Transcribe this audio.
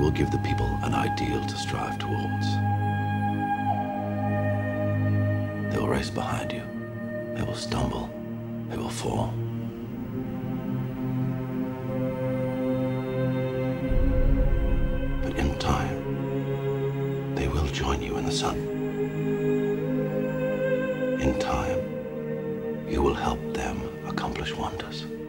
will give the people an ideal to strive towards. They will race behind you. They will stumble. They will fall. But in time, they will join you in the sun. In time, you will help them accomplish wonders.